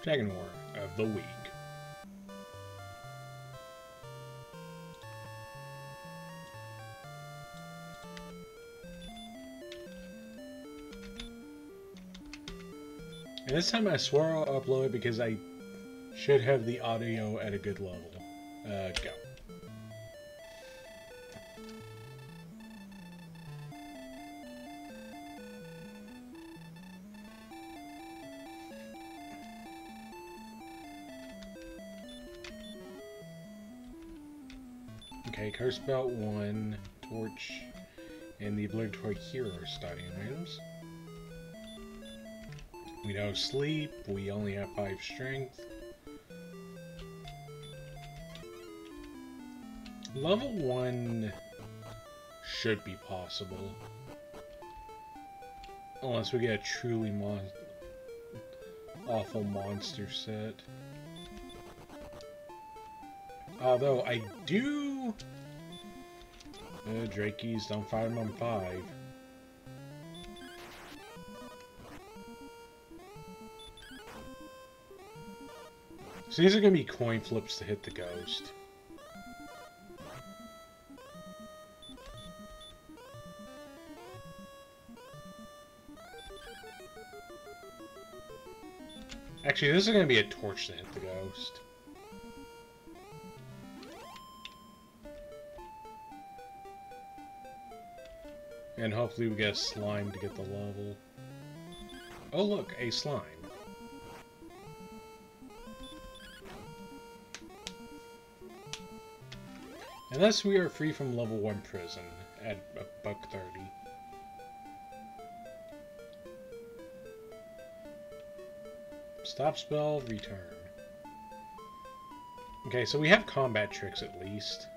second war of the week. And this time I swear I'll upload it because I should have the audio at a good level. Go. Okay, Curse Belt 1, Torch, and the Obligatory Hero starting items. We know Sleep, we only have 5 Strength. Level 1 should be possible. Unless we get a truly awful monster set. Although I do... Drakeys, don't fight them on 5. So these are going to be coin flips to hit the ghost. Actually, this is going to be a torch to hit the ghost. And hopefully we get a slime to get the level. Oh look, a slime. And thus we are free from level 1 prison at $1.30. Stop spell, return. Okay, so we have combat tricks at least.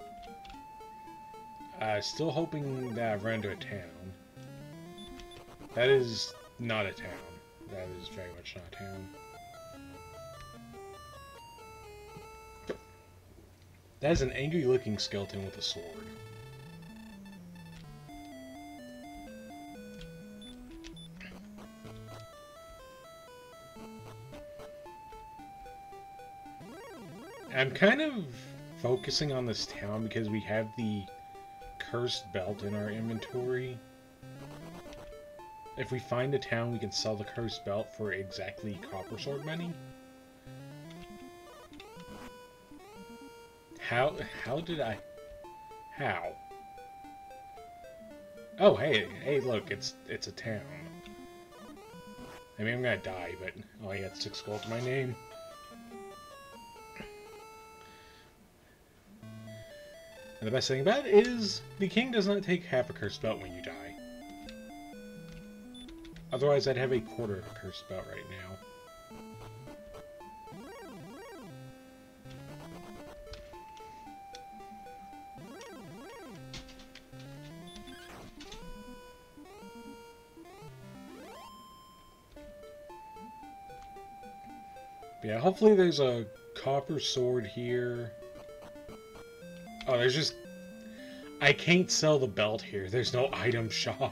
Still hoping that I've run into a town. That is not a town. That is very much not a town. That is an angry looking skeleton with a sword. I'm kind of focusing on this town because we have the cursed belt in our inventory. If we find a town, we can sell the cursed belt for exactly copper sword money. How did I... How? Oh, hey, look, it's a town. I mean, I'm gonna die, but oh, I got 6 gold to my name. And the best thing about it is, the king does not take half a cursed belt when you die. Otherwise, I'd have a quarter of a cursed belt right now. But yeah, hopefully there's a copper sword here. Oh, there's just... I can't sell the belt here. There's no item shop.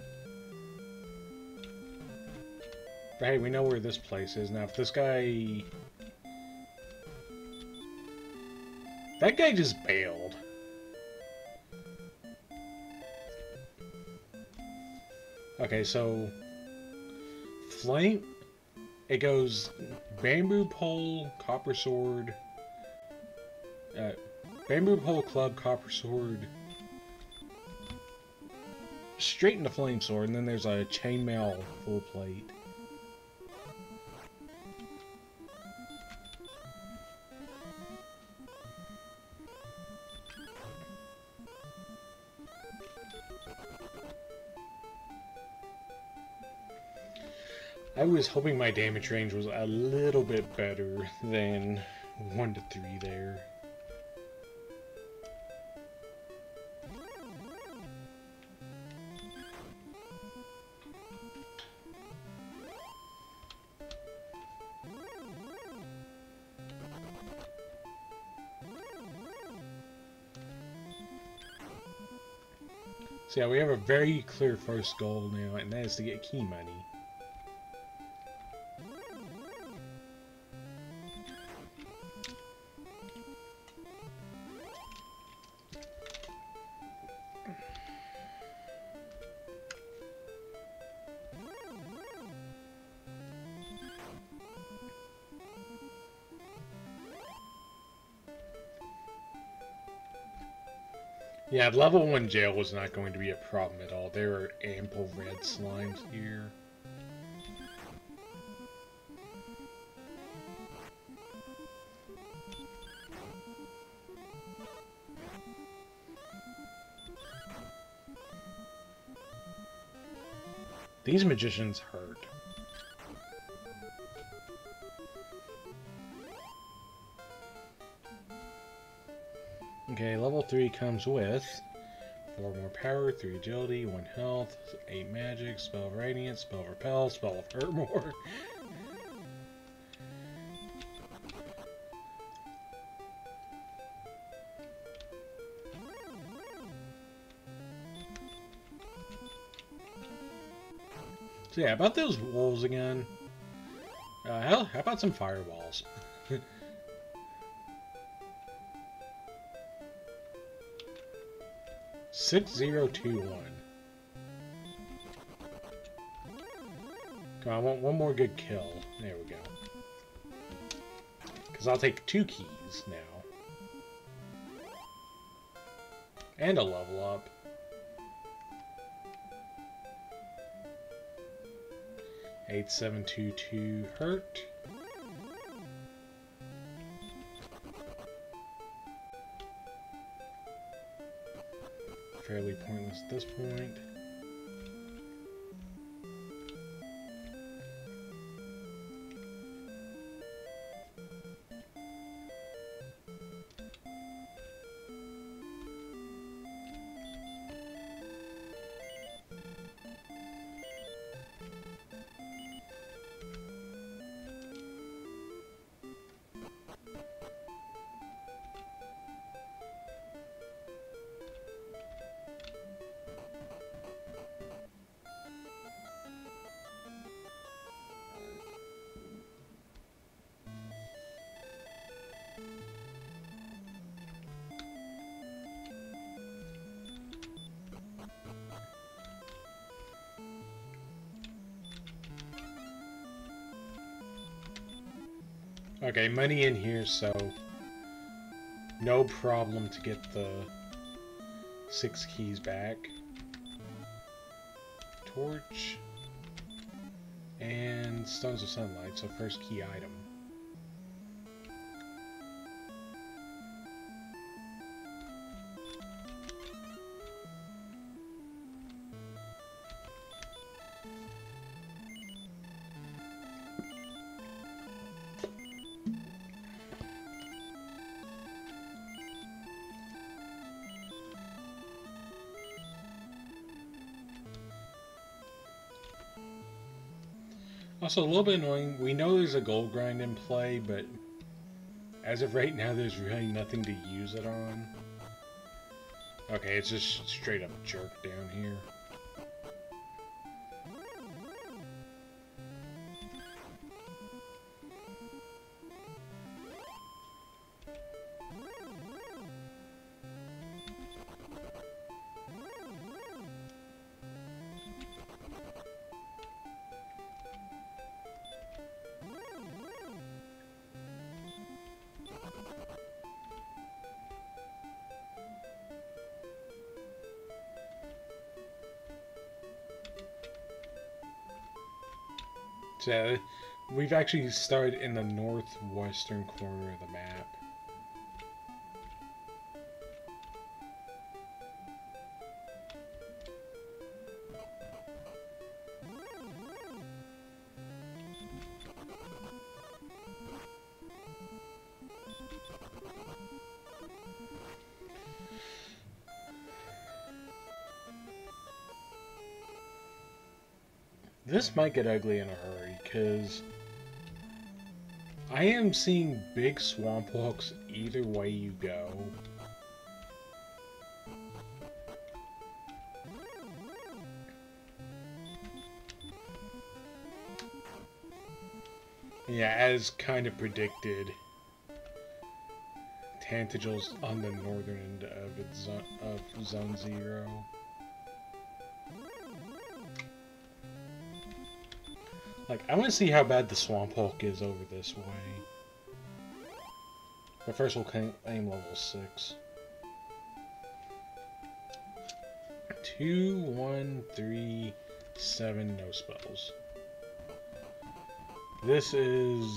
But hey, we know where this place is. Now, if this guy... That guy just bailed. Okay, so... Flame... It goes... Bamboo pole, copper sword... Bamboo pole, club, copper sword... Straight into flame sword, and then there's a chainmail full plate. I was hoping my damage range was a little bit better than 1 to 3 there. So yeah, we have a very clear first goal now, and that is to get key money. Yeah, level 1 jail was not going to be a problem at all. There are ample red slimes here. These magicians hurt. Okay, level 3 comes with 4 more power, 3 agility, 1 health, 8 magic, spell of radiance, spell of repel, spell of hurt more. So yeah, about those wolves again. Hell, how about some fireballs? 6021. Come on, I want one more good kill. There we go. Because I'll take 2 keys now. And a level up. $8,722 hurt. Fairly pointless at this point. Okay, money in here, so no problem to get the 6 keys back. Torch and Stones of Sunlight, so first key item. Also, a little bit annoying, we know there's a gold grind in play, but as of right now, there's really nothing to use it on. Okay, it's just straight up jerk down here. So, we've actually started in the northwestern corner of the map. This might get ugly in a hurry, because I am seeing big swamp hooks either way you go. Yeah, as kind of predicted, Tantagle's on the northern end of Zone 0. Like, I want to see how bad the Swamp Hulk is over this way. But first we'll aim level 6. 2, 1, 3, 7, no spells. This is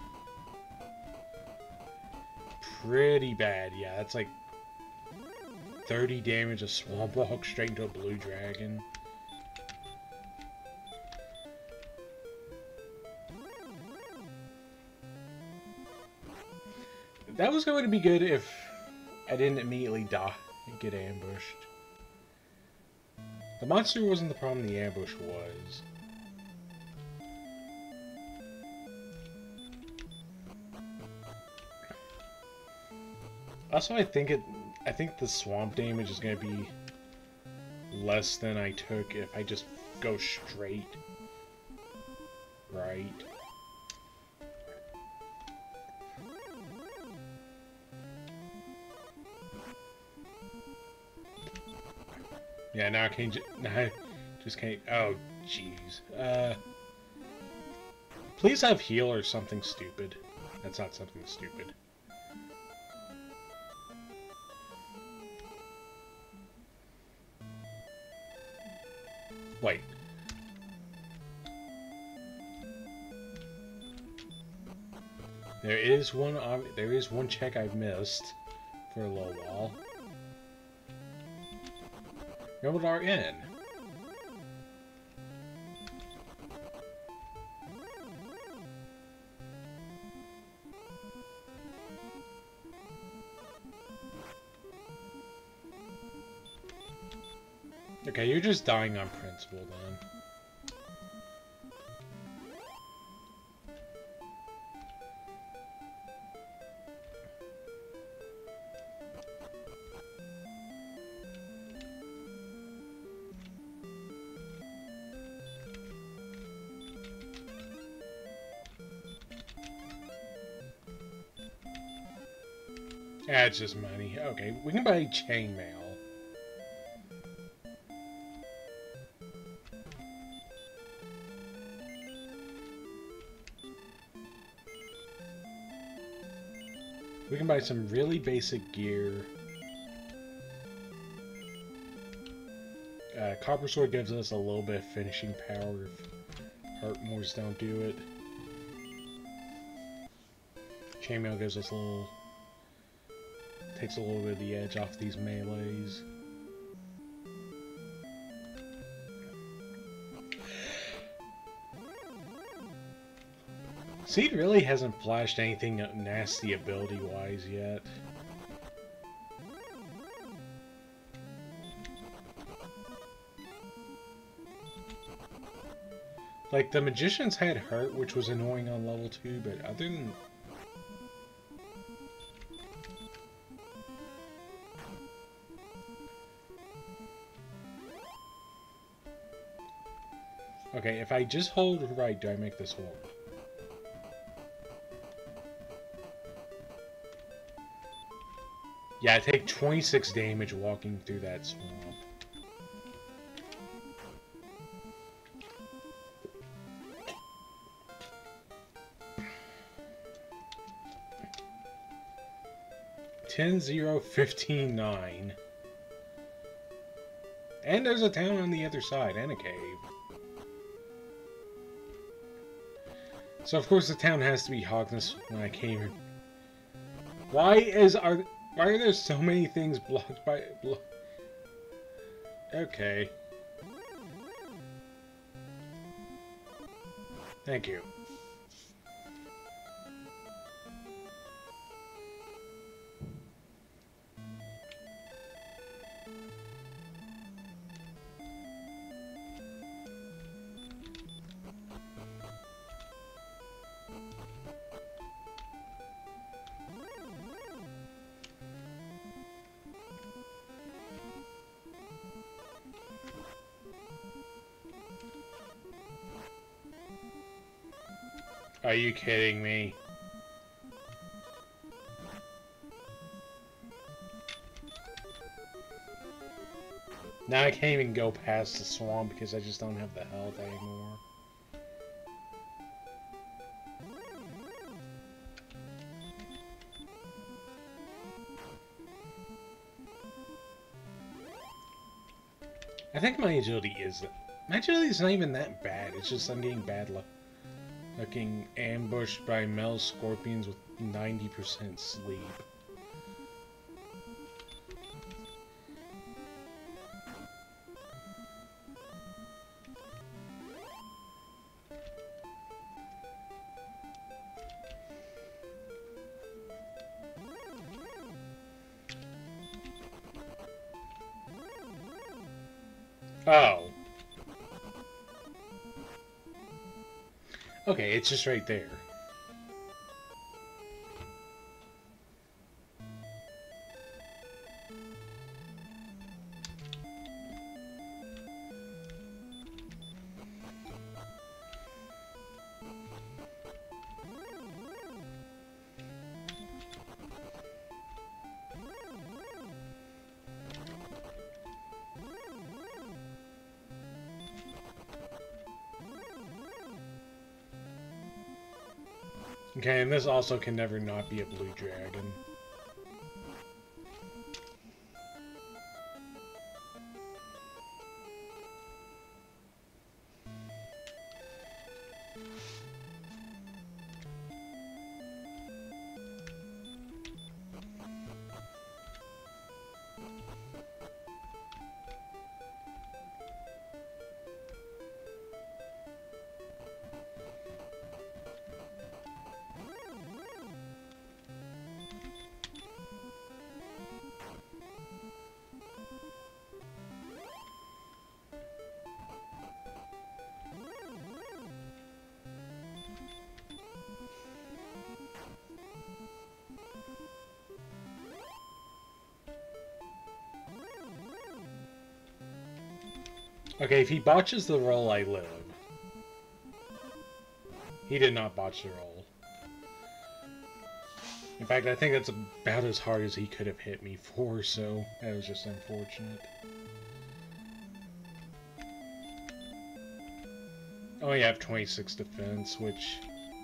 pretty bad. Yeah, that's like 30 damage of Swamp Walk straight into a blue dragon. That was going to be good if I didn't immediately die and get ambushed. The monster wasn't the problem, the ambush was. Also, I think the swamp damage is going to be less than I took if I just go straight right. Yeah, now I can't. Now I just can't. Oh, jeez. Please have heal or something stupid. That's not something stupid. Wait. There is one check I've missed for a little while. Railroad RN. Okay, you're just dying on principle then. Yeah, it's just money. Okay, we can buy chainmail. We can buy some really basic gear. Copper Sword gives us a little bit of finishing power if Heartmoors don't do it. Chainmail gives us a little... takes a little bit of the edge off these melees. Seed really hasn't flashed anything nasty ability-wise yet. Like, the Magician's had hurt, which was annoying on level 2, but other than... Okay, if I just hold right, do I make this work? Yeah, I take 26 damage walking through that swamp. Ten, 0, 15, 9. And there's a town on the other side, and a cave. So of course the town has to be Hogness when I came here. Why are there so many things blocked by... Okay. Thank you. Are you kidding me? Now I can't even go past the swamp because I just don't have the health anymore. I think my agility is... My agility is not even that bad. It's just I'm getting bad luck. Looking ambushed by male scorpions with 90% sleep. Oh. Okay, it's just right there. Okay, and this also can never not be a blue dragon. Okay, if he botches the roll, I live. He did not botch the roll. In fact, I think that's about as hard as he could have hit me for, so that was just unfortunate. Oh, yeah, I have 26 defense, which...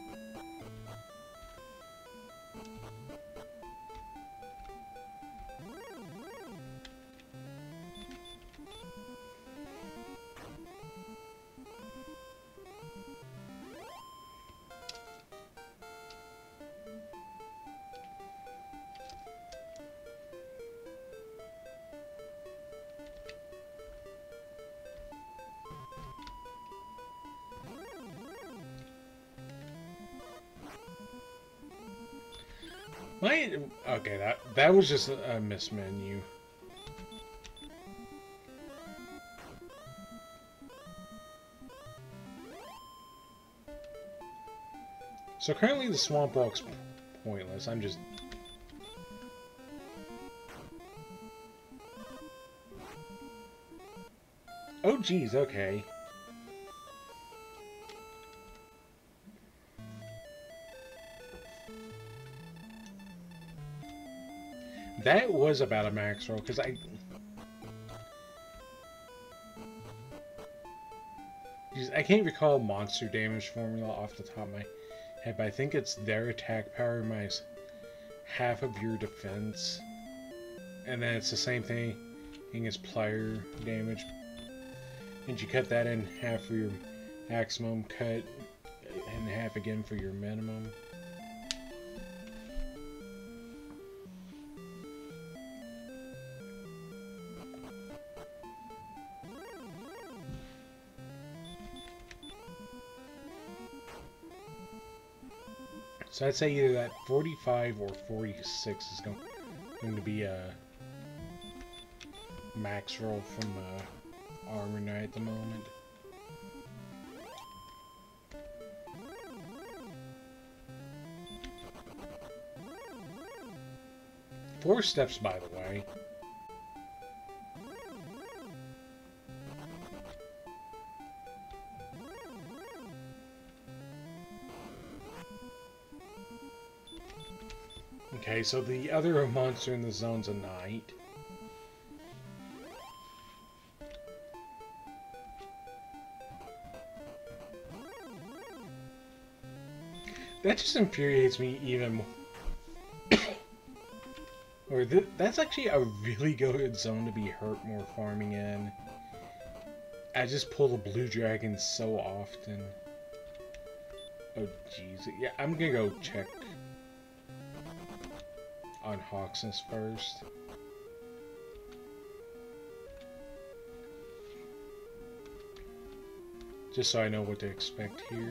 Okay, that was just a mismenu. So currently the swamp walk's pointless. I'm just... Oh geez, okay. That was about a max roll, because I can't recall monster damage formula off the top of my head, but I think it's their attack power minus half of your defense. And then it's the same thing as player damage. And you cut that in half for your maximum, cut in half again for your minimum. So I'd say either that 45 or 46 is going to be a max roll from Armor Knight at the moment. Four steps, by the way. Okay, so the other monster in the zone's a knight. That just infuriates me even more. Or that's actually a really good zone to be hurt more farming in. I just pull the blue dragon so often. Oh jeez. Yeah, I'm gonna go check on Hawksness first. Just so I know what to expect here.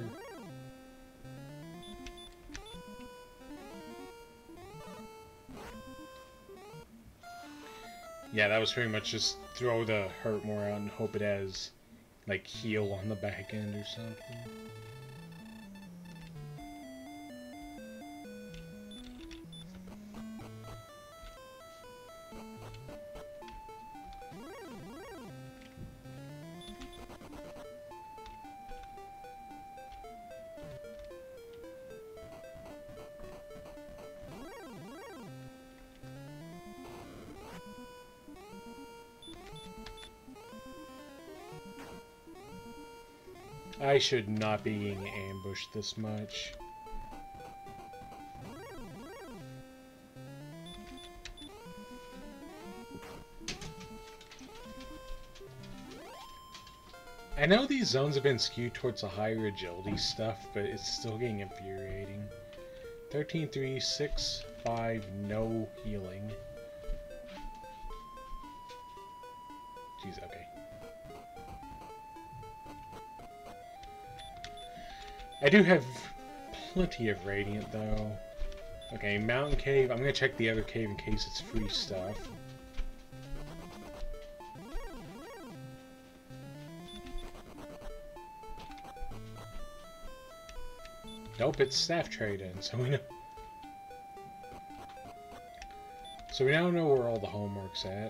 Yeah, that was pretty much just throw the hurt more out and hope it has, like, heal on the back end or something. I should not be getting ambushed this much. I know these zones have been skewed towards the higher agility stuff, but it's still getting infuriating. 13, 3, 6, 5, no healing. Jeez, okay. I do have plenty of Radiant, though. Okay, Mountain Cave. I'm gonna check the other cave in case it's free stuff. Nope, it's staff trade-in, so we know. So we now know where all the homework's at.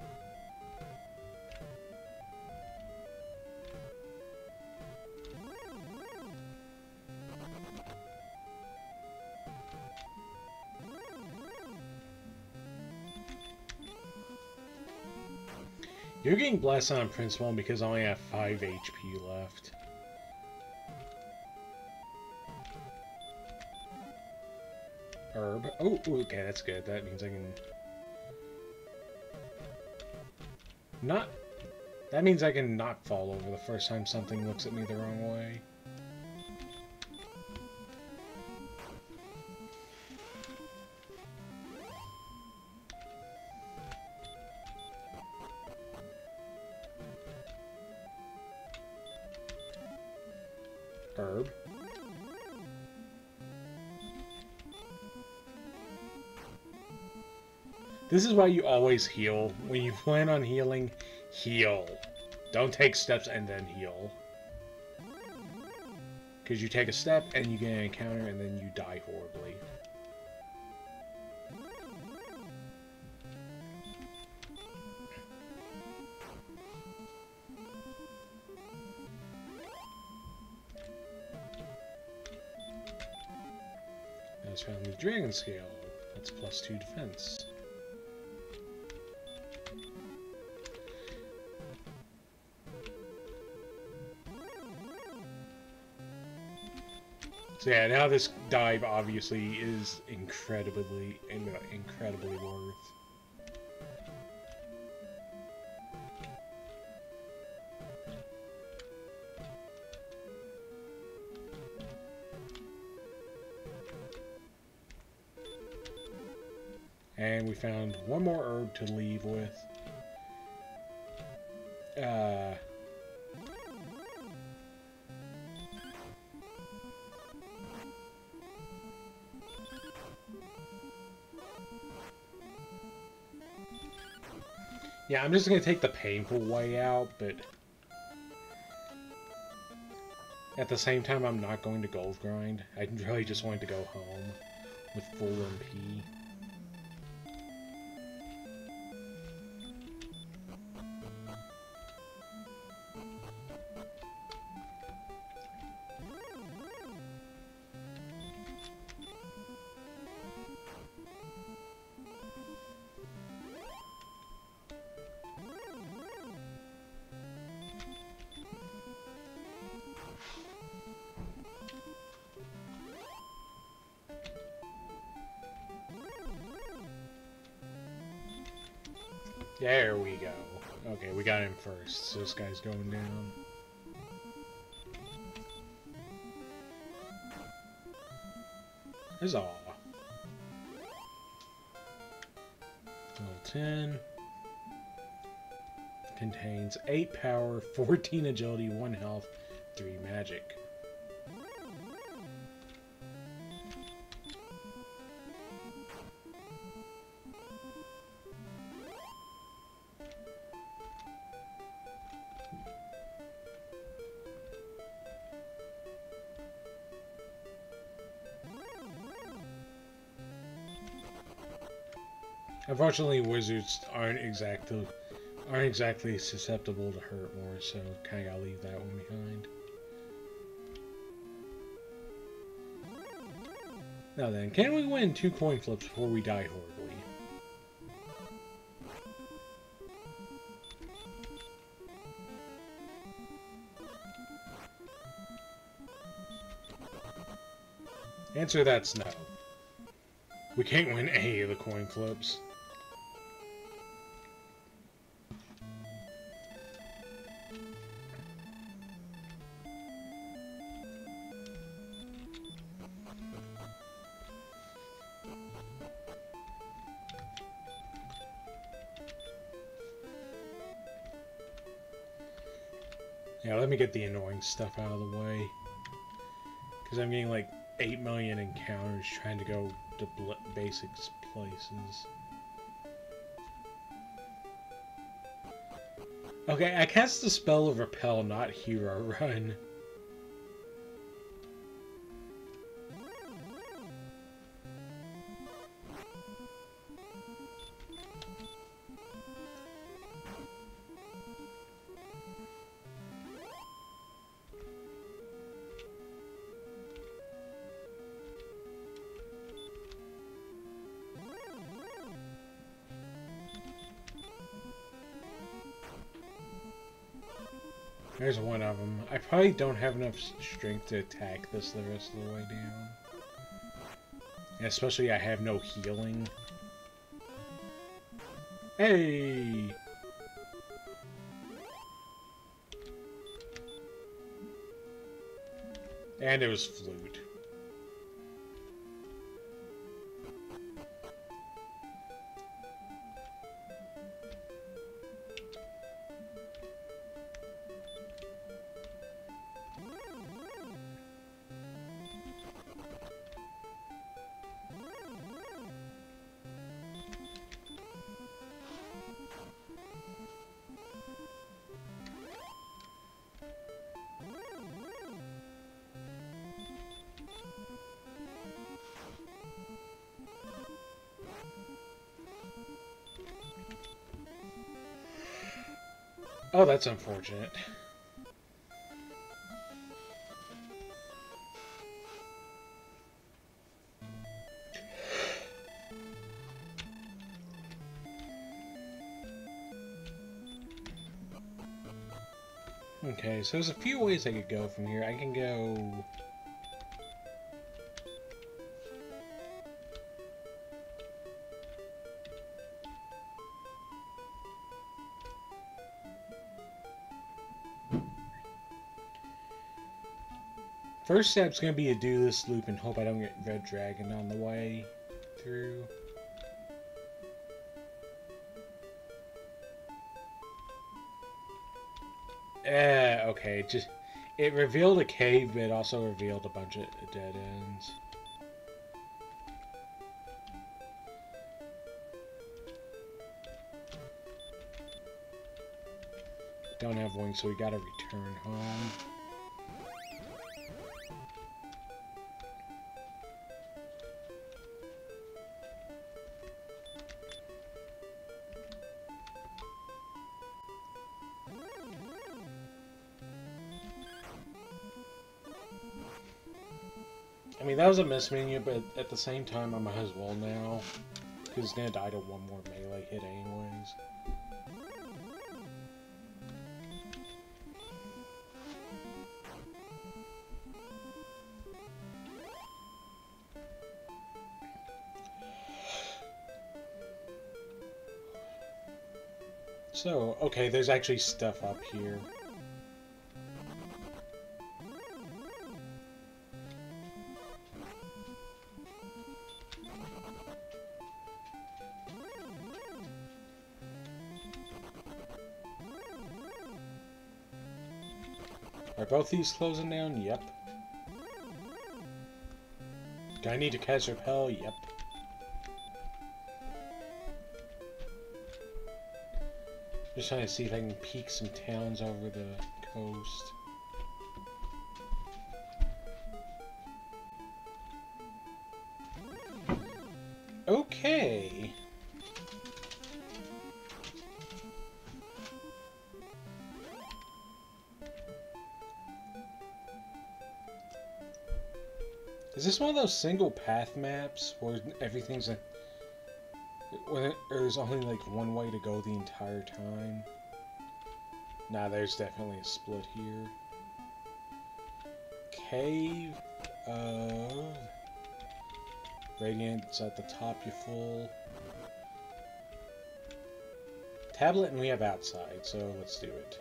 You're getting blessed on principle because I only have 5 HP left. Herb. Oh, okay, that's good. That means I can... Not... That means I can not fall over the first time something looks at me the wrong way. Herb. This is why you always heal. When you plan on healing, heal. Don't take steps and then heal. Because you take a step and you get an encounter and then you die horribly. I just found the Dragon Scale. That's +2 defense. So yeah, now this dive obviously is incredibly worth. And we found one more herb to leave with. Yeah, I'm just gonna take the painful way out, but at the same time, I'm not going to gold grind. I really just wanted to go home with full MP. There we go. Okay, we got him first, so this guy's going down. Huzzah! Level 10. Contains 8 power, 14 agility, 1 health, 3 magic. Unfortunately, wizards aren't exactly susceptible to hurt more, so kind of gotta leave that one behind. Now then, can we win 2 coin flips before we die horribly? Answer that's no. We can't win any of the coin flips. Yeah, let me get the annoying stuff out of the way. Because I'm getting like 8 million encounters trying to go to basic places. Okay, I cast the spell of Repel, not Hero Run. There's one of them. I probably don't have enough strength to attack this the rest of the way down. And especially I have no healing. Hey! And it was flute. Oh, that's unfortunate. Okay, so there's a few ways I could go from here. I can go... First step's gonna be to do this loop and hope I don't get Red Dragon on the way through. Okay, just... It revealed a cave, but it also revealed a bunch of dead ends. Don't have wings, so we gotta return home. I mean, that was a miss menu, but at the same time, I might as well now. Because he's gonna die to one more melee hit anyways. So, okay, there's actually stuff up here. Are both these closing down? Yep. Do I need to cast repel? Yep. Just trying to see if I can peek some towns over the coast. Okay. Is this one of those single path maps where everything's a... when there's only like one way to go the entire time? Nah, there's definitely a split here. Cave of... Radiant's at the top, you're full. Tablet and we have outside, so let's do it.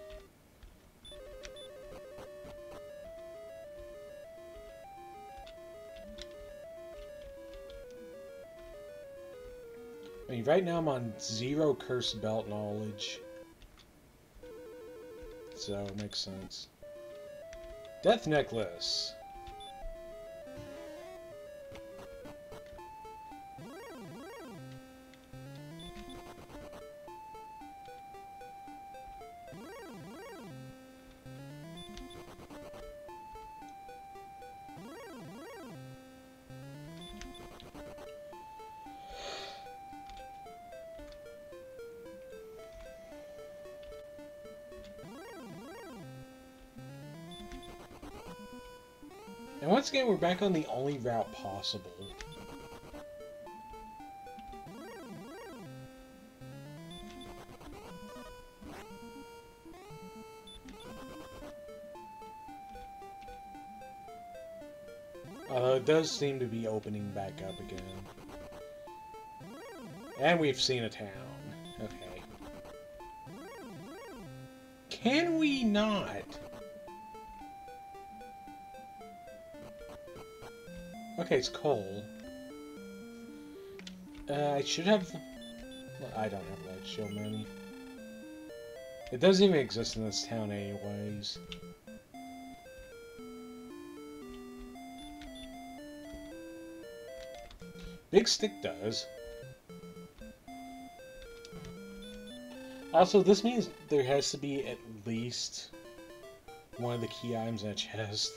I mean, right now I'm on 0 curse belt knowledge. So, it makes sense. Death necklace. And once again, we're back on the only route possible. Although it does seem to be opening back up again. And we've seen a town. Okay. Can we not? Okay, it's coal. I should have... Well, I don't have that so many. It doesn't even exist in this town anyways. Big stick does. Also, this means there has to be at least one of the key items in a chest.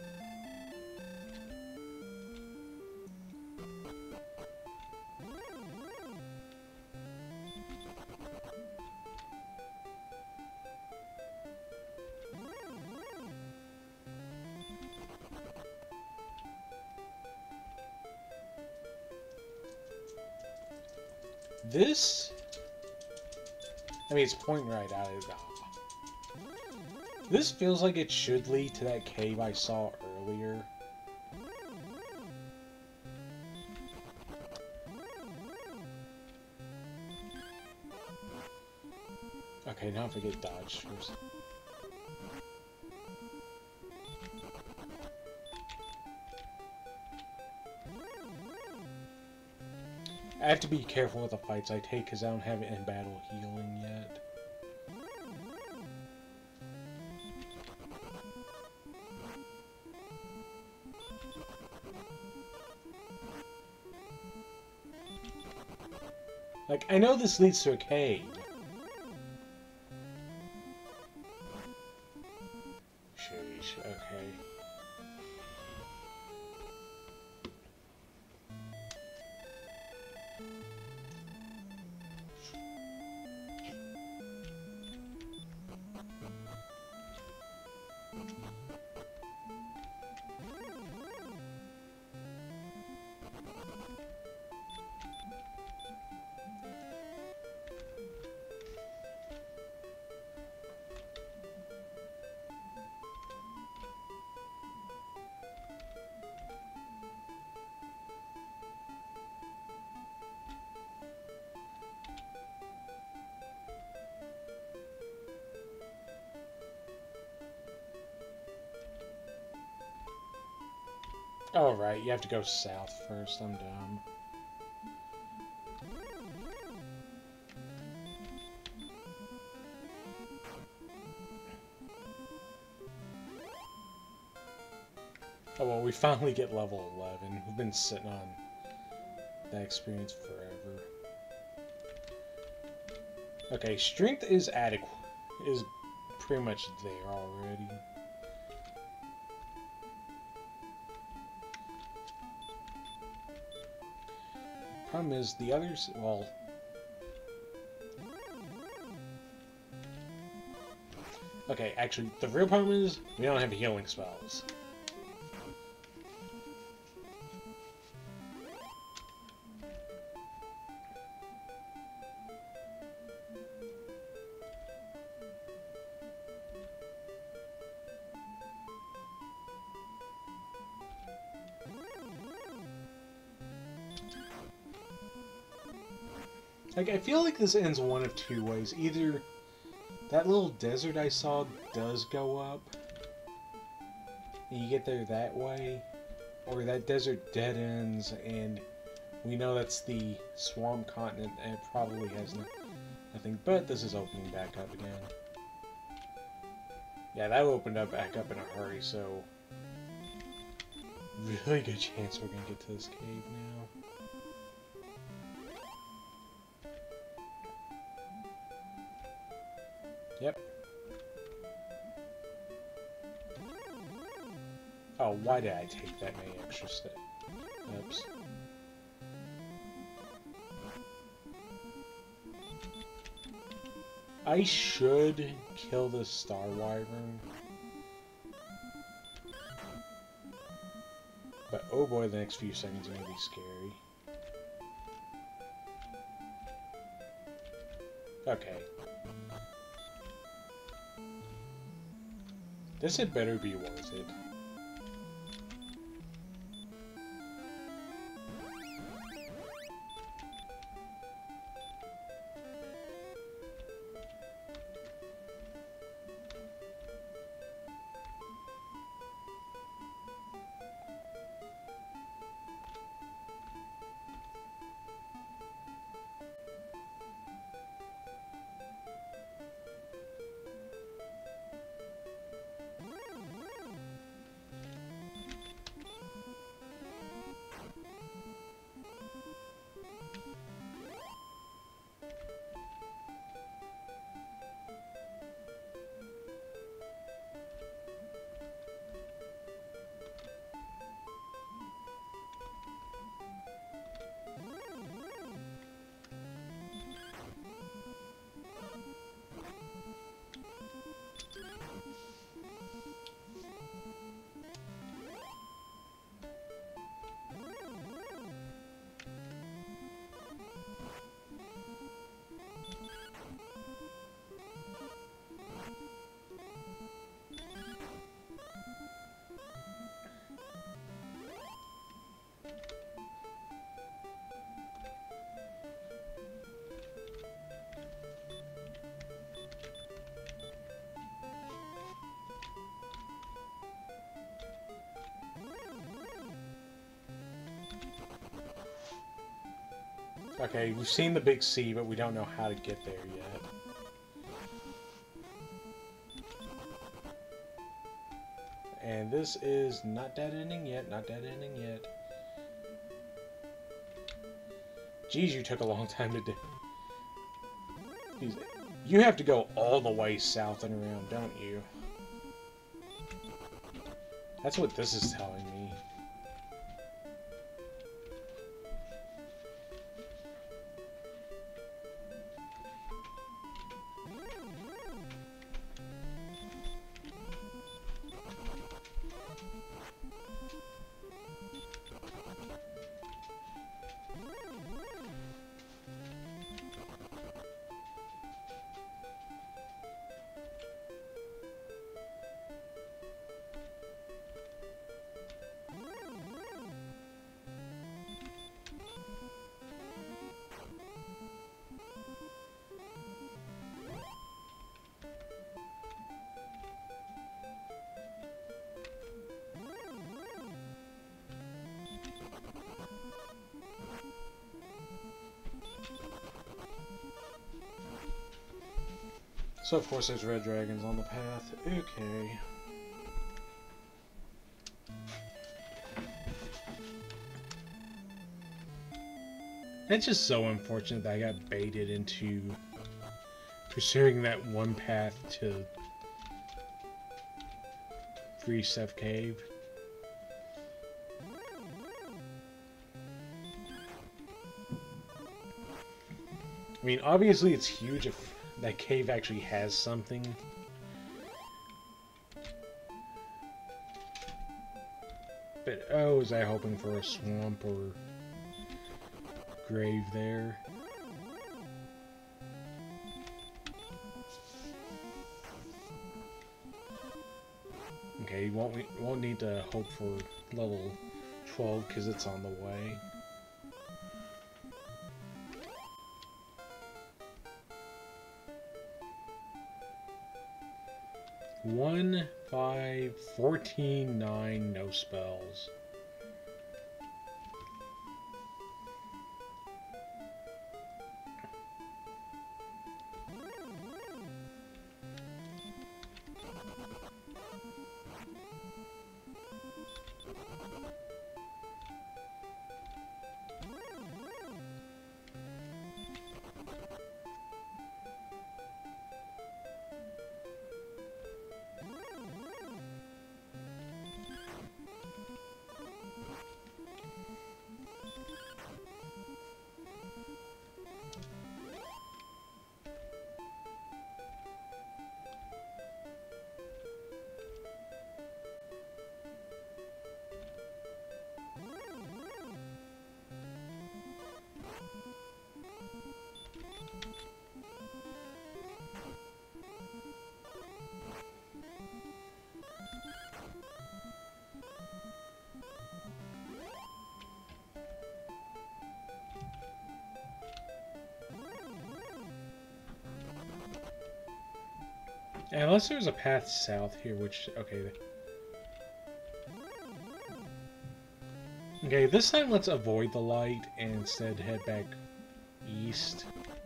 This... I mean, it's pointing right at it. This feels like it should lead to that cave I saw earlier. Okay, now if I get dodged first. I have to be careful with the fights I take because I don't have in-battle healing yet. Like, I know this leads to a cave. Sheesh, okay. Oh, right, you have to go south first. I'm dumb. Oh, well, we finally get level 11. We've been sitting on that experience forever. Okay, strength is adequate. Is pretty much there already. Problem is, the others, well... Okay, actually, the real problem is, we don't have healing spells. Like, I feel like this ends one of two ways. Either that little desert I saw does go up, and you get there that way, or that desert dead ends, and we know that's the swamp continent, and it probably has nothing, but this is opening back up again. Yeah, that opened up back up in a hurry, so really good chance we're gonna get to this cave now. Yep. Oh, why did I take that many extra steps? I should kill this star wyvern. But oh boy, the next few seconds are gonna be scary. Okay. This had better be worth it. Okay, we've seen the big C, but we don't know how to get there yet. And this is not dead ending yet, not dead ending yet. Geez, you took a long time to do. You have to go all the way south and around, don't you? That's what this is telling me. So of course there's red dragons on the path. Okay. It's just so unfortunate that I got baited into pursuing that one path to Free Steph Cave. I mean, obviously it's huge if that cave actually has something. But, oh, was I hoping for a swamp or grave there? Okay, you won't need to hope for level 12 because it's on the way. One, 5, 14, 9, no spells. Unless there's a path south here, which, okay. Okay, this time let's avoid the light and instead head back east.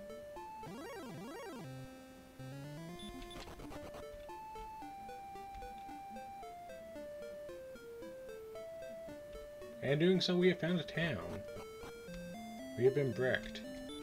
And doing so, we have found a town. We have been bricked.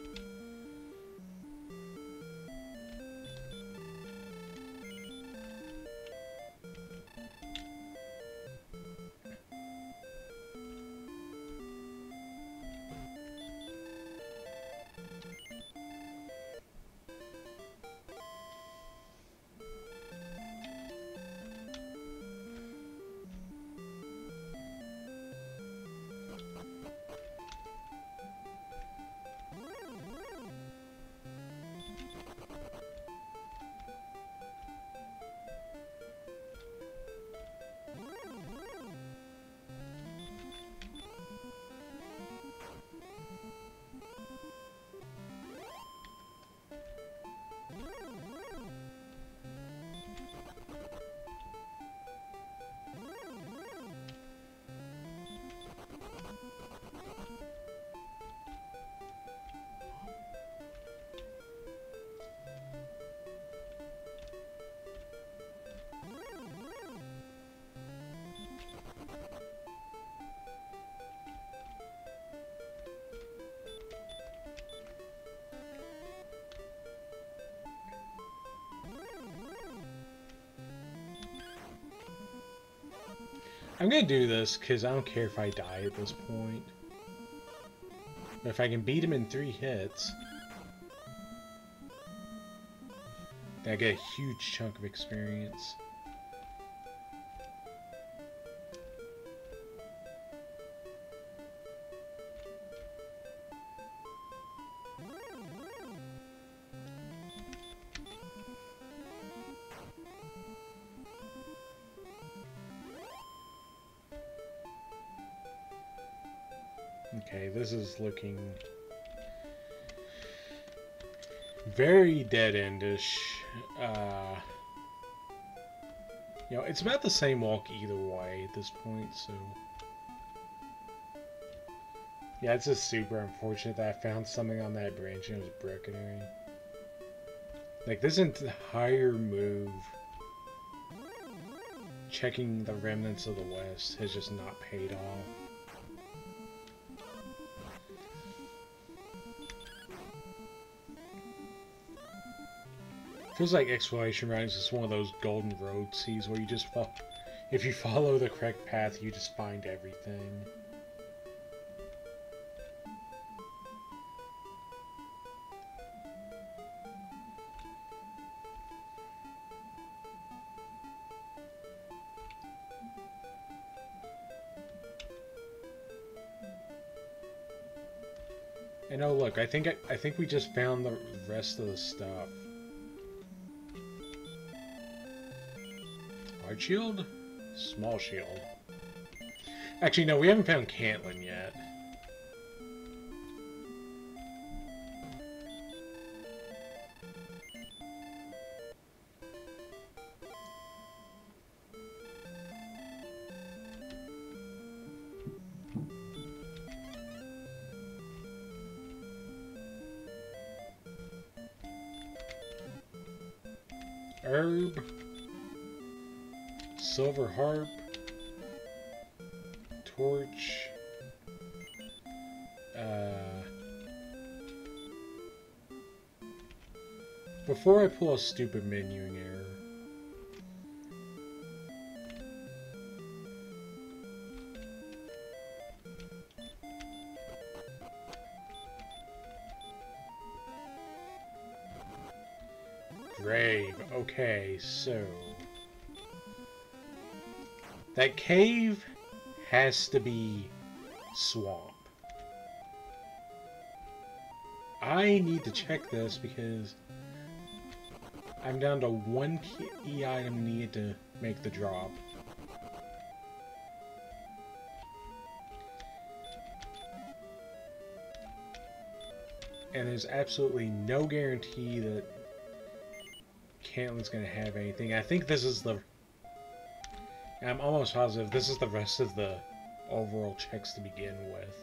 I'm gonna do this because I don't care if I die at this point. But if I can beat him in 3 hits, then I get a huge chunk of experience. Okay, this is looking very dead-endish. You know, it's about the same walk either way at this point, so... Yeah, it's just super unfortunate that I found something on that branch and it was broken area. Like, this entire move, checking the remnants of the West, has just not paid off. Feels like exploration rounds is one of those golden road seas where you just if you follow the correct path, you just find everything. And oh look, I think we just found the rest of the stuff. Large shield? Small shield. Actually, no, we haven't found Cantlin yet. Herb. Silver harp. Torch. Before I pull a stupid menuing error. Grave. Okay, so that cave has to be swamp. I need to check this because I'm down to one key item needed to make the drop. And there's absolutely no guarantee that Cantlin's going to have anything. I think this is I'm almost positive this is the rest of the overall checks to begin with.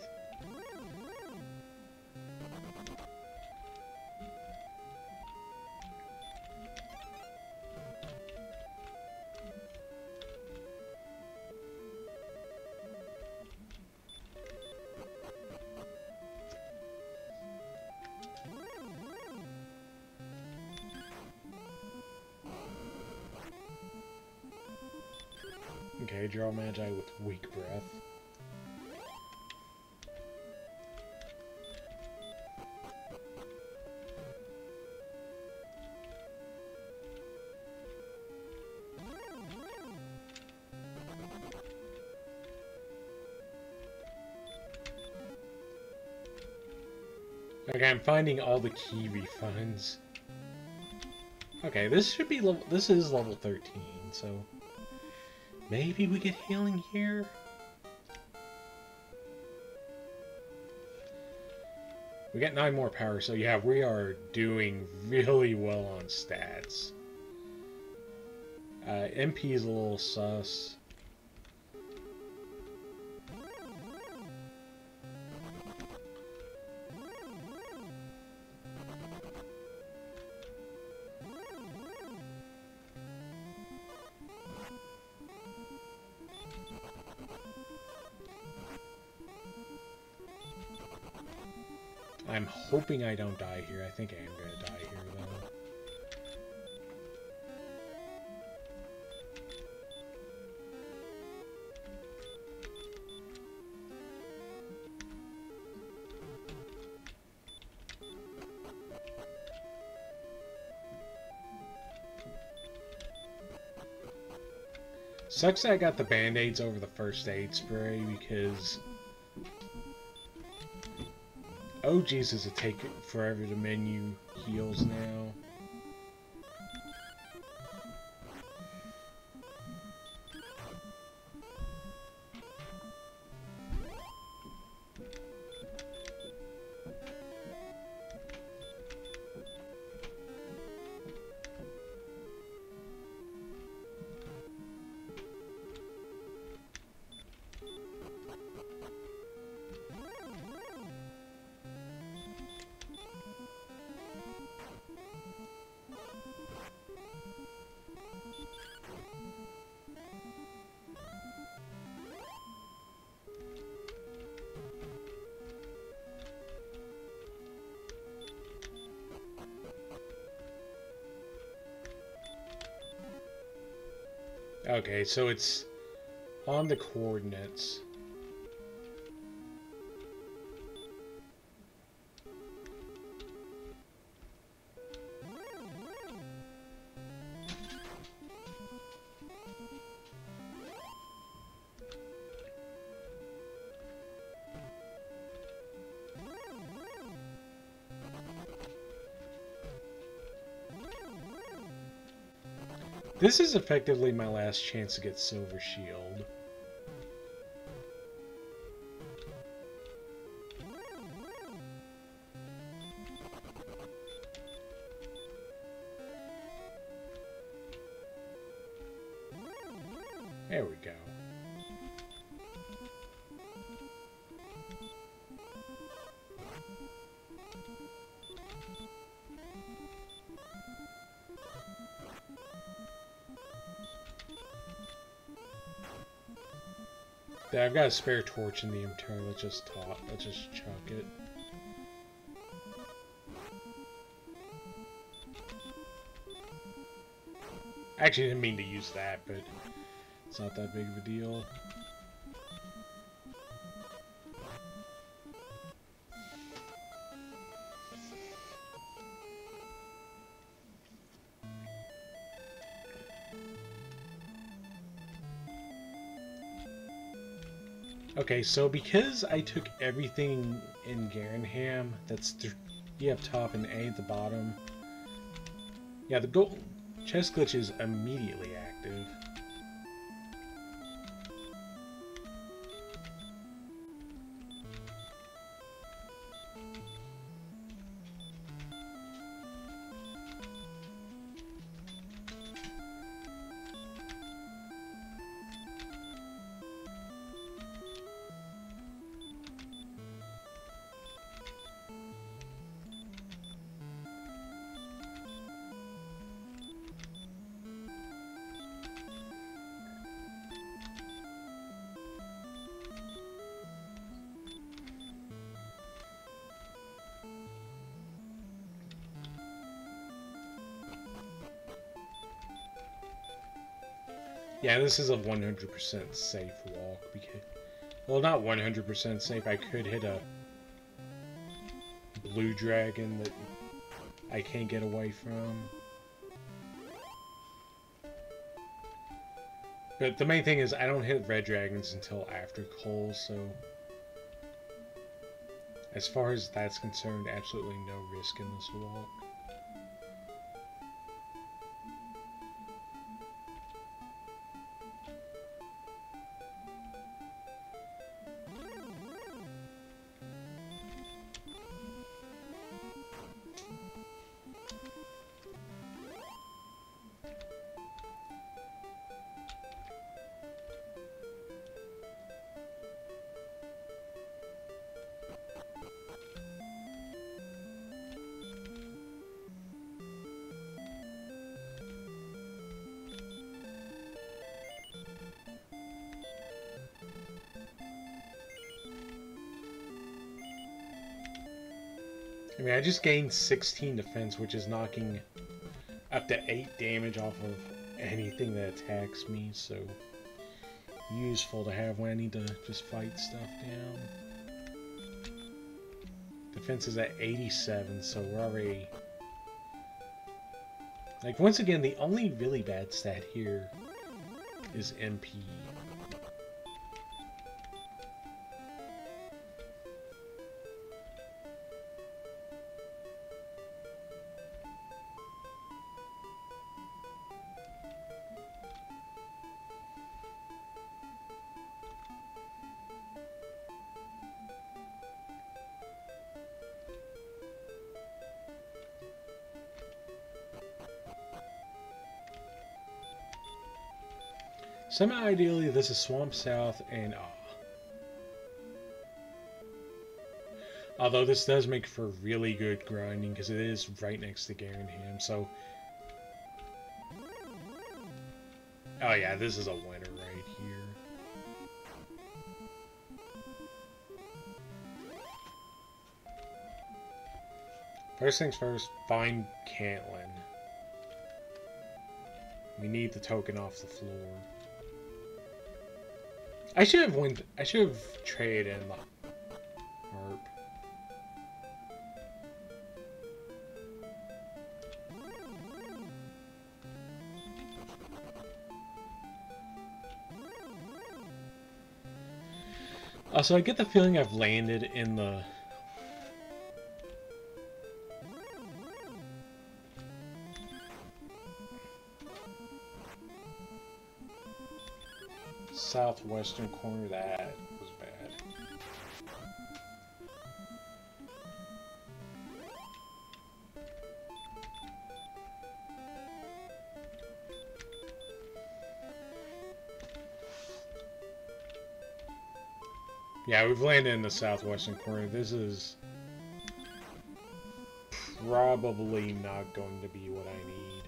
Okay, draw Magi with weak breath. Okay, I'm finding all the key refunds. Okay, this should be this is level 13, so maybe we get healing here? We got 9 more power, so yeah, we are doing really well on stats. MP is a little sus. I'm hoping I don't die here. I think I am going to die here, though. Sucks that I got the band-aids over the first aid spray because oh Jesus, it takes forever to menu heals now. Okay, so it's on the coordinates. This is effectively my last chance to get Silver Shield. There we go. Yeah, I've got a spare torch in the inventory. Let's just chuck it. I actually didn't mean to use that, but it's not that big of a deal. Okay, so because I took everything in Garenham, you have top and A at the bottom. Yeah, the gold chest glitch is immediately active. Yeah, this is a 100% safe walk because, well, not 100% safe. I could hit a blue dragon that I can't get away from. But the main thing is I don't hit red dragons until after Cole, so as far as that's concerned, absolutely no risk in this walk. I mean, I just gained 16 defense, which is knocking up to 8 damage off of anything that attacks me, so useful to have when I need to just fight stuff down. Defense is at 87, so we're already... Like, once again, the only really bad stat here is MP. Semi-ideally, this is Swamp South and although this does make for really good grinding because it is right next to Garenham, so... Oh yeah, this is a winner right here. First things first, find Cantlin. We need the token off the floor. I should have went. I should have traded in the harp. Also, I get the feeling I've landed in the southwestern corner. That was bad. Yeah, we've landed in the southwestern corner. This is probably not going to be what I need.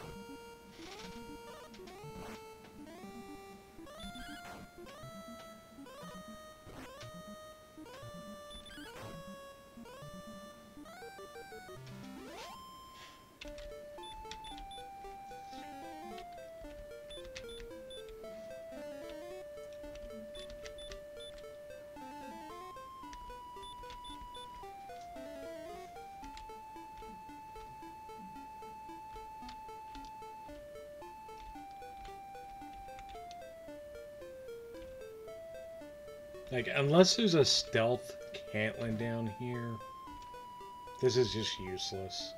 Like, unless there's a stealth Cantland down here, this is just useless.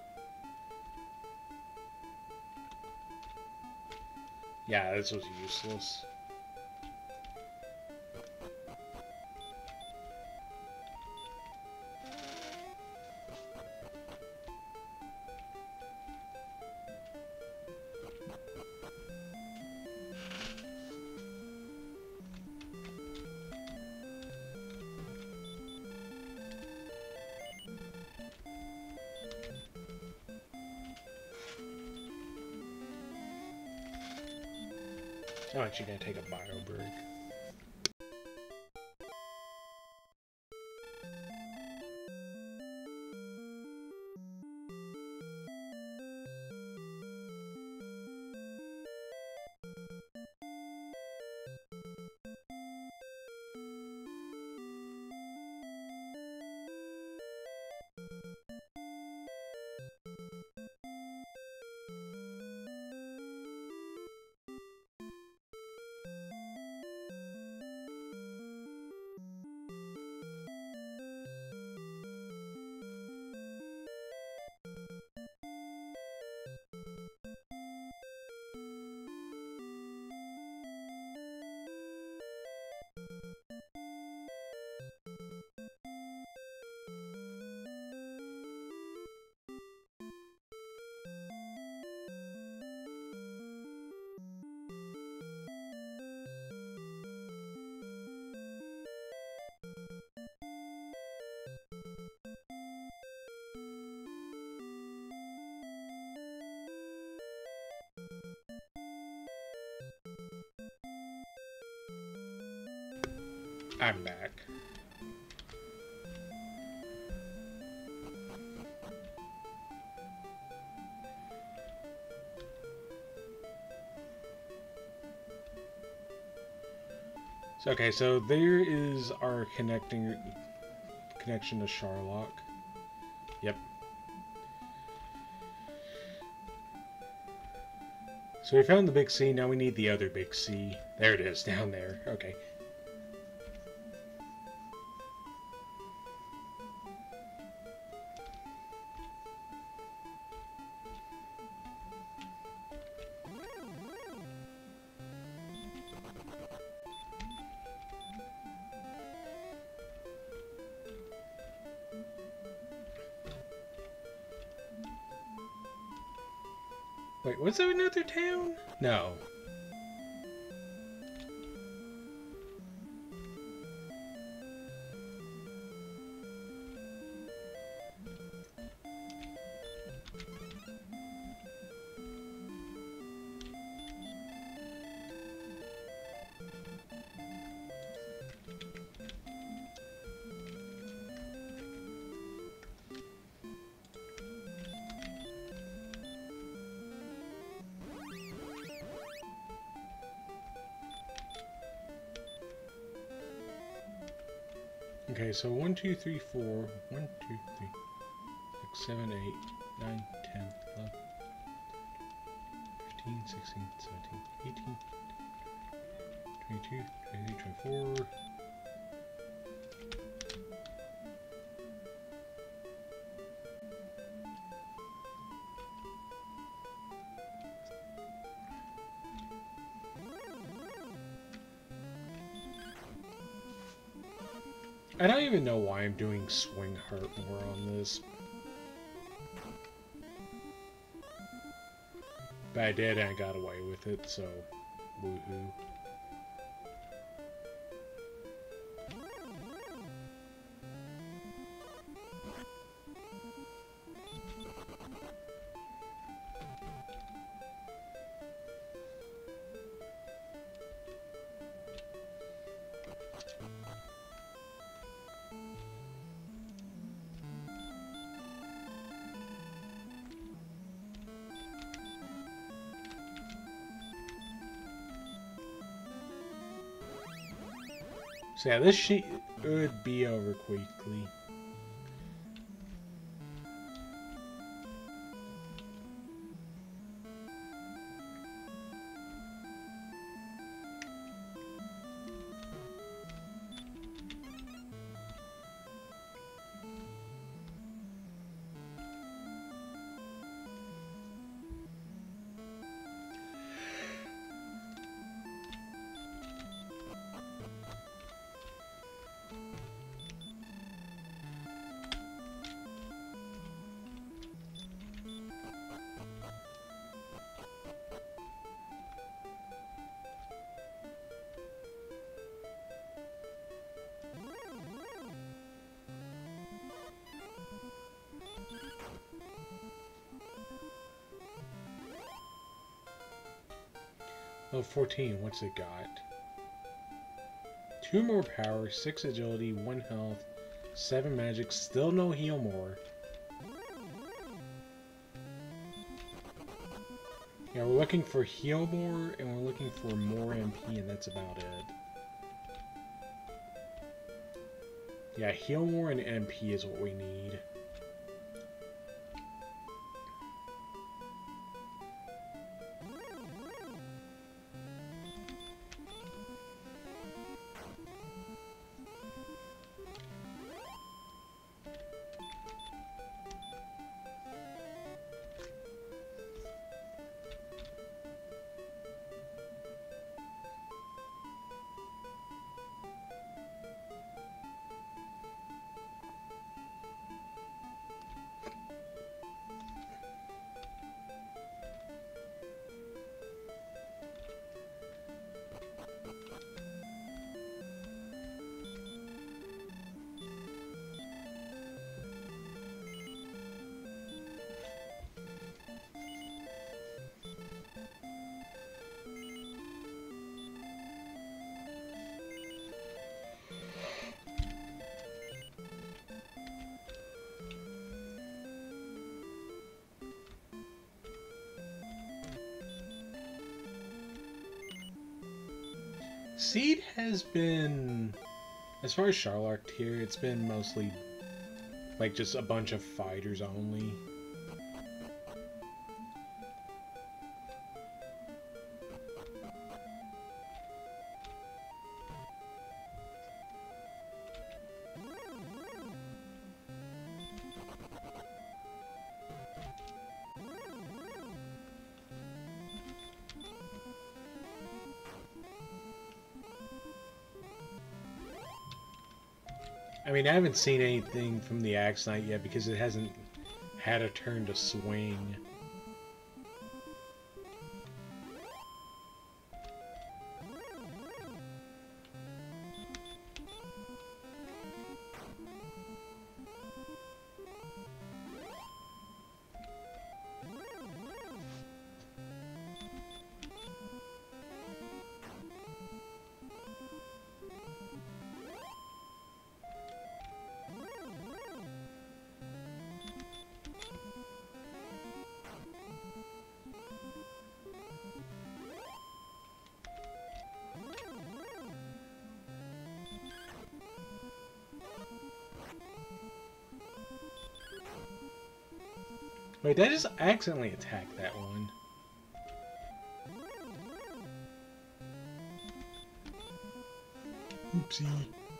Yeah, this was useless. I'm actually gonna take a bio break. I'm back. So, okay, so there is our connection to Sharlock. Yep. So we found the big C, now we need the other big C. There it is, down there. Okay. Wait, was there another town? No. Okay, so 1, 2, 3, 4. 1, 2, 3, 6, 7, 8, 9, 10, 11, 15, 16, 17, 18, 22, 23, 24. I don't even know why I'm doing swing hurt more on this. But I did and I got away with it, so woohoo. So yeah, this sheet would be over quickly. Oh, 14, what's it got? 2 more power, 6 agility, 1 health, 7 magic, still no heal more. Yeah, we're looking for heal more, and we're looking for more MP, and that's about it. Yeah, heal more and MP is what we need. Seed has been, as far as Charlotte here, it's been mostly like just a bunch of fighters only. I mean, I haven't seen anything from the Axe Knight yet because it hasn't had a turn to swing. Wait, did I just accidentally attack that one? Oopsie.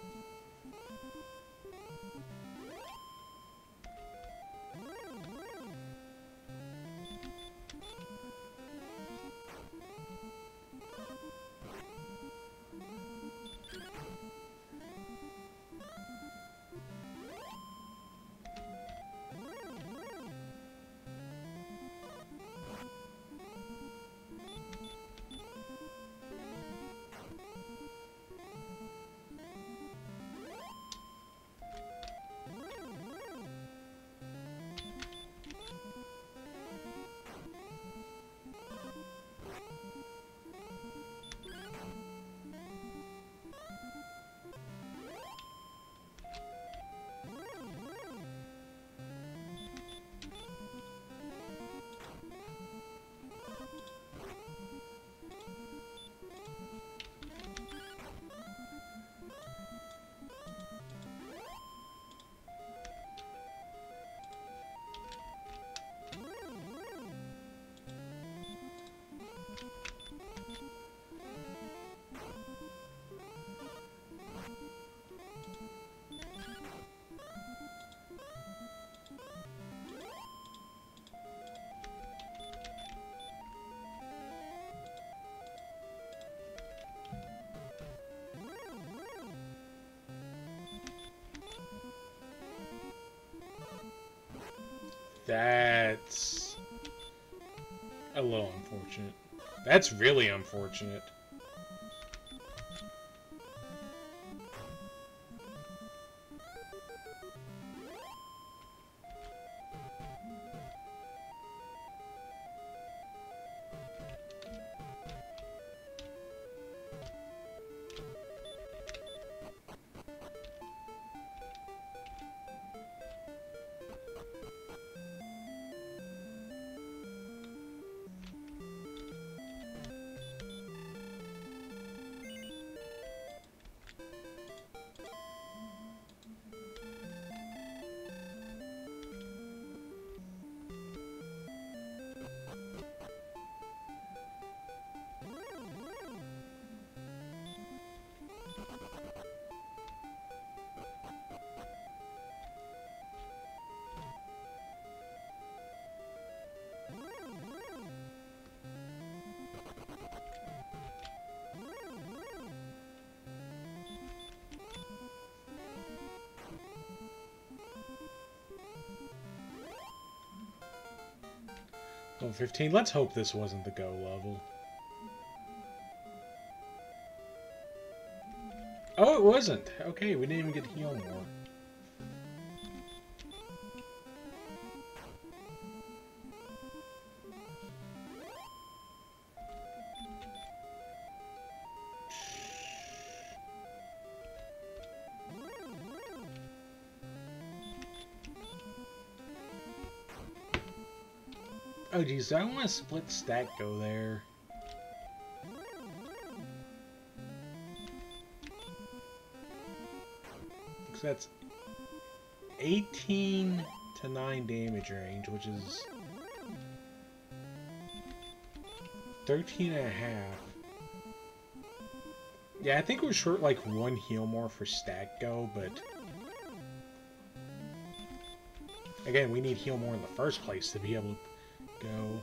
That's a little unfortunate. That's really unfortunate. Level 15. Let's hope this wasn't the go level. Oh, it wasn't. Okay, we didn't even get to heal more. Oh, geez, I want to split stack go there. Because that's 18 to 9 damage range, which is 13 and a half. Yeah, I think we're short like one heal more for stack go, but again, we need heal more in the first place to be able to go.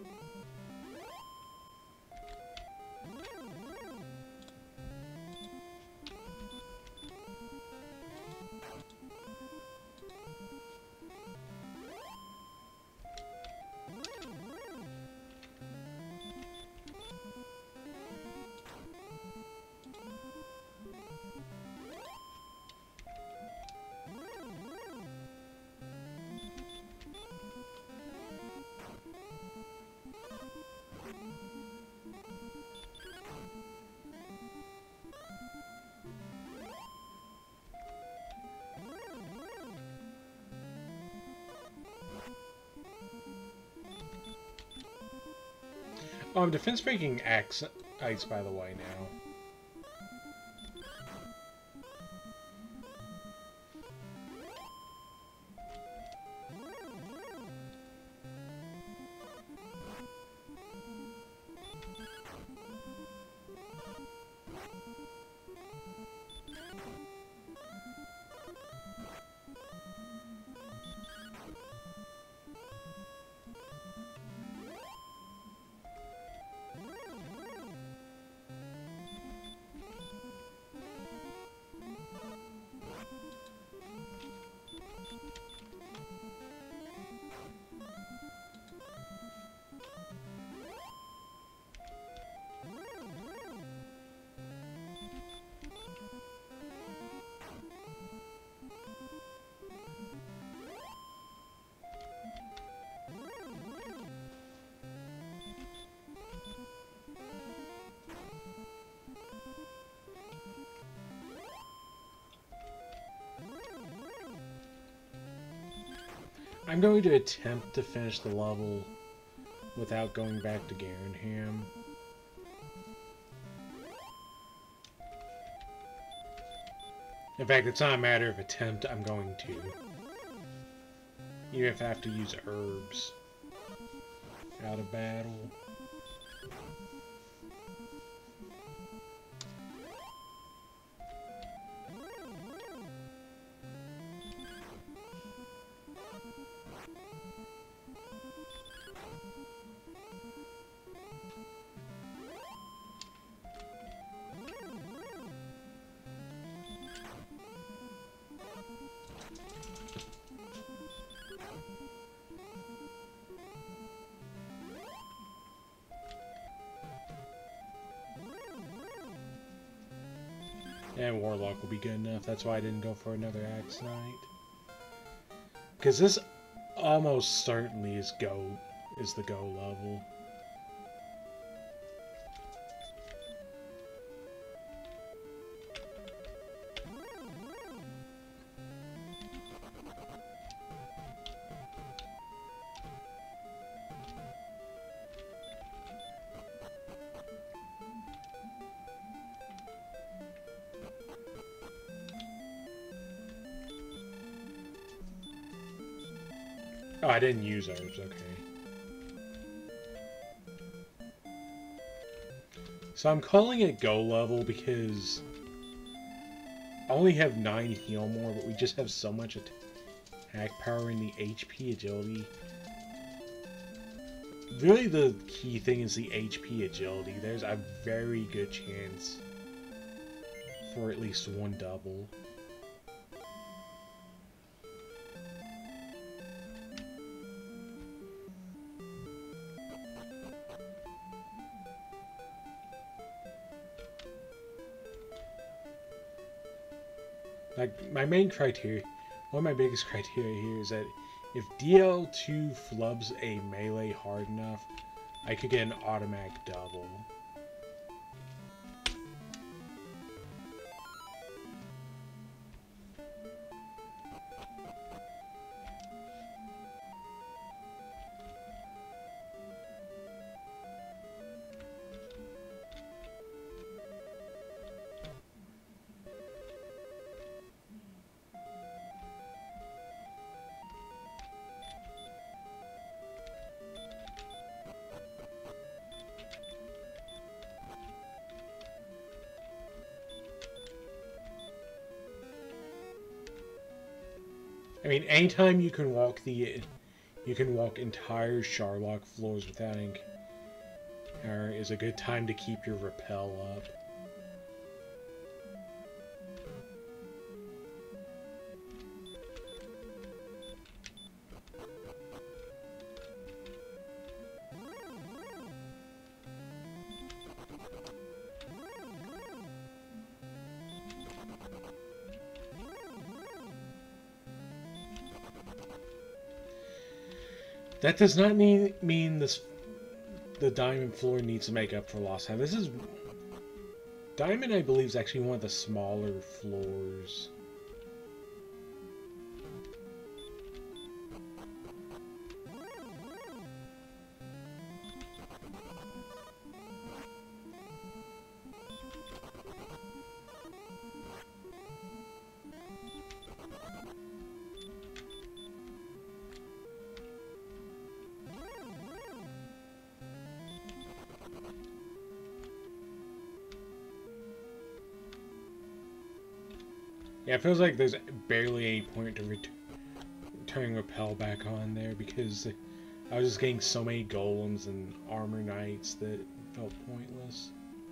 Oh, I'm defense breaking ice, by the way, now. I'm going to attempt to finish the level without going back to Garenham. In fact, it's not a matter of attempt, I'm going to. Even if I have to use herbs out of battle. And Warlock will be good enough. That's why I didn't go for another Axe Knight. Because this almost certainly is the go level. Oh, I didn't use herbs, okay. So I'm calling it go level because I only have 9 heal more, but we just have so much attack power in the HP agility. Really the key thing is the HP agility. There's a very good chance for at least one double. Like, my main criteria, one of my biggest criteria here is that if DL2 flubs a melee hard enough, I could get an automatic double. I mean, anytime you can walk entire Sharlock floors without encounter is a good time to keep your repel up. That does not mean the diamond floor needs to make up for lost time. This is diamond, I believe, is actually one of the smaller floors. Yeah, it feels like there's barely any point to turning Repel back on there because I was just getting so many golems and armor knights that it felt pointless.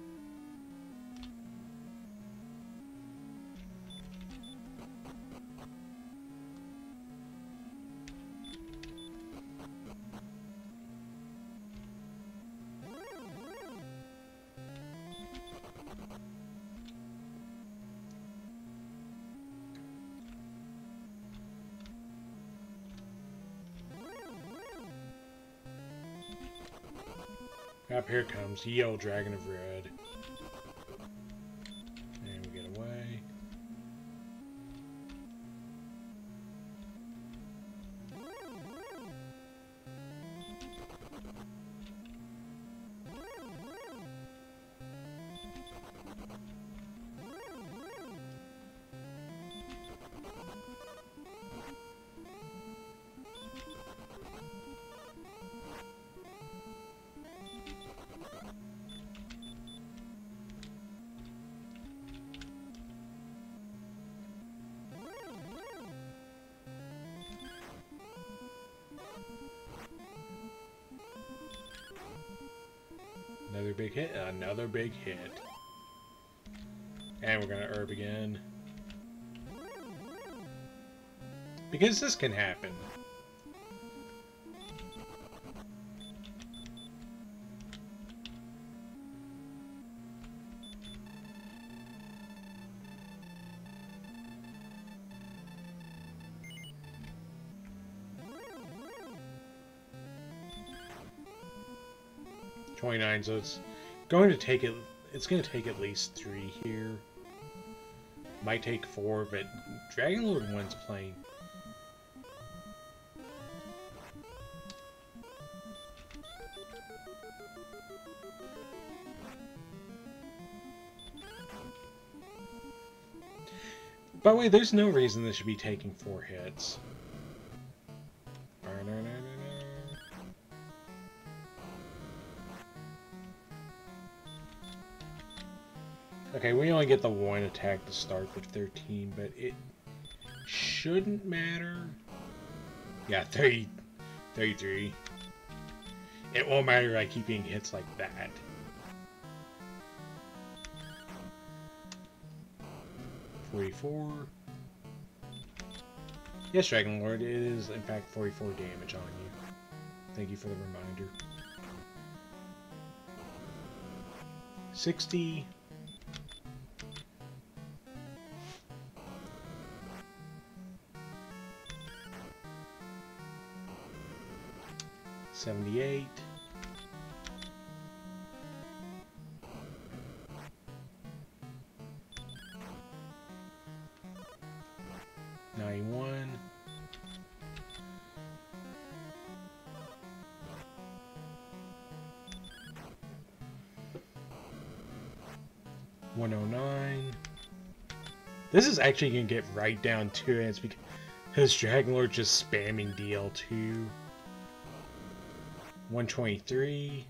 Up here comes Yellow Dragon of Red. And we get away. Another big hit. Another big hit. And we're gonna herb again. Because this can happen. $29, so it's going to take it. It's going to take at least 3 here. Might take 4, but Dragon Lord wins playing. By the way, there's no reason this should be taking 4 hits. Okay, we only get the 1 attack to start with 13, but it shouldn't matter. Yeah, 30, 33. It won't matter if I keep getting hits like that. $44. Yes, Dragon Lord, it is in fact 44 damage on you. Thank you for the reminder. 60. $78. $91. $109. This is actually gonna get right down to it. It's because Dragon Lord just spamming DL2. 123.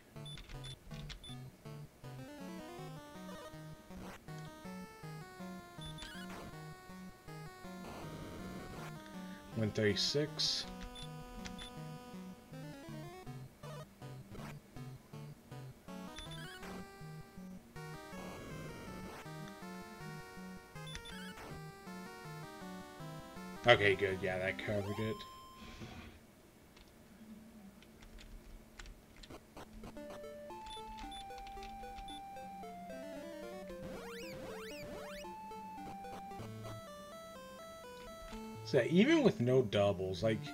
$136. Okay, good. Yeah, that covered it. So even with no doubles, like,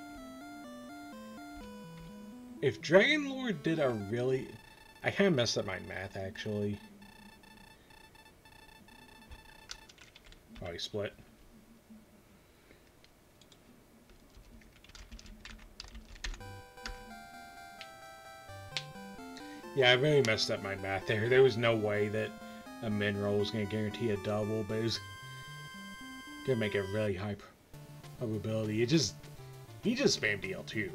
if Dragon Lord did a really... I kind of messed up my math, actually. Oh, he split. Yeah, I really messed up my math there. There was no way that a mineral was going to guarantee a double, but it was going to make a really high probability. He just spammed DL2.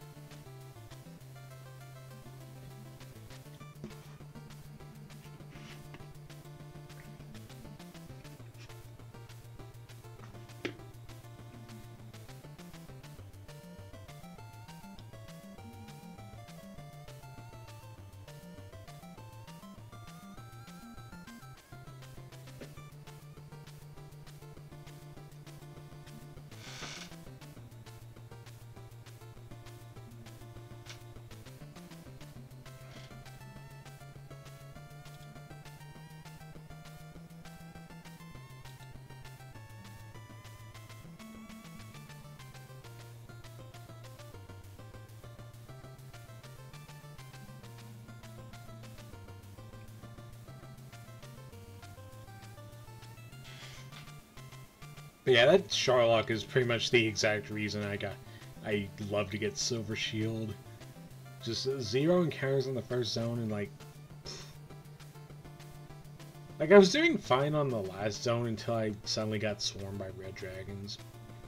But yeah, that Charlock is pretty much the exact reason I love to get Silver Shield. Just 0 encounters in the first zone and like I was doing fine on the last zone until I suddenly got swarmed by red dragons.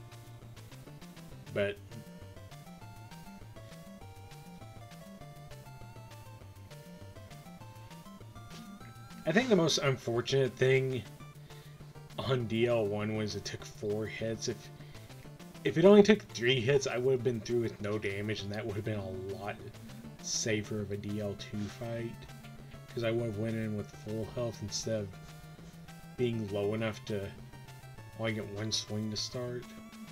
But I think the most unfortunate thing on DL1 was it took 4 hits. If it only took 3 hits, I would have been through with no damage, and that would have been a lot safer of a DL2 fight. Because I would have went in with full health instead of being low enough to only get one swing to start.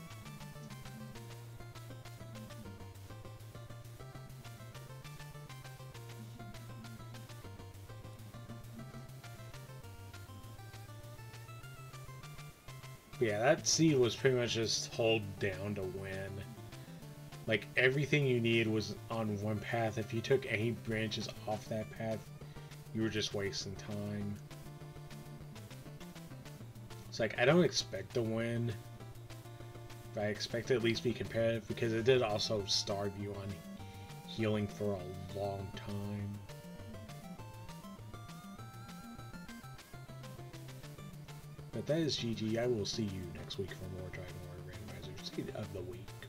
But yeah, that seed was pretty much just hold down to win. Like, everything you needed was on one path. If you took any branches off that path, you were just wasting time. It's like, I don't expect to win, but I expect to at least be competitive, because it did also starve you on healing for a long time. But that is GG. I will see you next week for more Dragon Warrior Randomizer Seed of the Week.